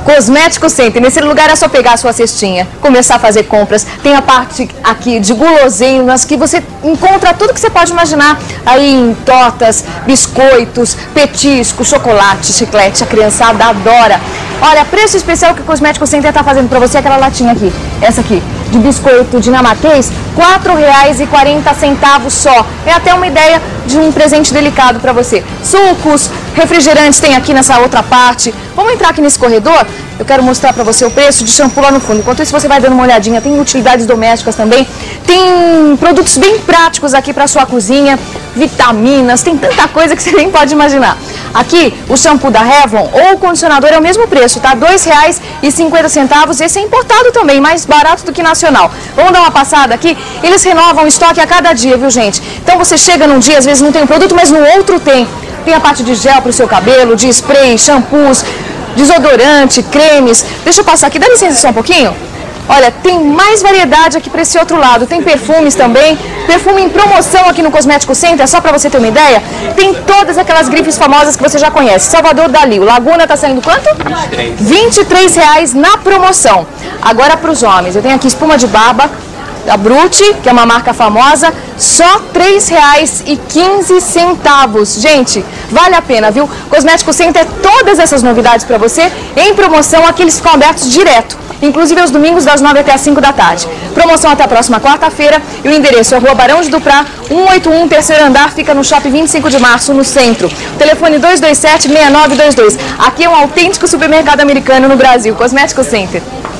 Cosmético Center. Nesse lugar é só pegar a sua cestinha, começar a fazer compras. Tem a parte aqui de guloseimas que você encontra tudo que você pode imaginar aí em tortas, biscoitos, petiscos, chocolate, chiclete. A criançada adora. Olha, preço especial que o Cosmético Center está fazendo para você, aquela latinha aqui, essa aqui, de biscoito dinamarquês, R$ 4,40 só. É até uma ideia de um presente delicado para você. Sucos, refrigerantes tem aqui nessa outra parte. Vamos entrar aqui nesse corredor? Eu quero mostrar para você o preço de shampoo lá no fundo. Enquanto isso, você vai dando uma olhadinha. Tem utilidades domésticas também. Tem produtos bem práticos aqui para sua cozinha. Vitaminas, tem tanta coisa que você nem pode imaginar. Aqui, o shampoo da Revlon ou o condicionador é o mesmo preço, tá? R$ 2,50. Esse é importado também, mais barato do que nacional. Vamos dar uma passada aqui? Eles renovam o estoque a cada dia, viu, gente? Então você chega num dia, às vezes não tem um produto, mas no outro tem. Tem a parte de gel para o seu cabelo, de spray, shampoos, desodorante, cremes. Deixa eu passar aqui, dá licença só um pouquinho. Olha, tem mais variedade aqui para esse outro lado. Tem perfumes também, perfume em promoção aqui no Cosmético Center, só para você ter uma ideia. Tem todas aquelas grifes famosas que você já conhece. Salvador Dalí, o Laguna tá saindo quanto? R$ 23 na promoção. Agora para os homens, eu tenho aqui espuma de barba da Brute, que é uma marca famosa, só R$ 3,15. Gente, vale a pena, viu? Cosmético Center, todas essas novidades para você em promoção, aqui eles ficam abertos direto. Inclusive aos domingos das 9 até as 5 da tarde. Promoção até a próxima quarta-feira e o endereço é Rua Barão de Duprá, 181, terceiro andar, fica no Shopping 25 de Março, no centro. Telefone 227-6922. Aqui é um autêntico supermercado americano no Brasil, Cosmético Center.